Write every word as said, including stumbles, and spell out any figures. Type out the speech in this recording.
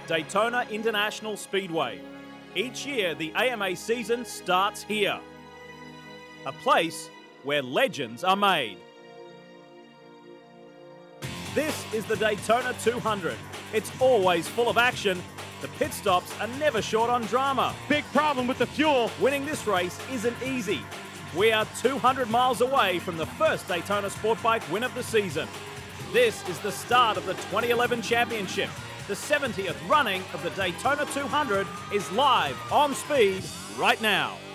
Daytona International Speedway. Each year, the A M A season starts here. A place where legends are made. This is the Daytona two hundred. It's always full of action. The pit stops are never short on drama. Big problem with the fuel. Winning this race isn't easy. We are two hundred miles away from the first Daytona Sport Bike win of the season. This is the start of the twenty eleven championship. The seventieth running of the Daytona two hundred is live on speed right now.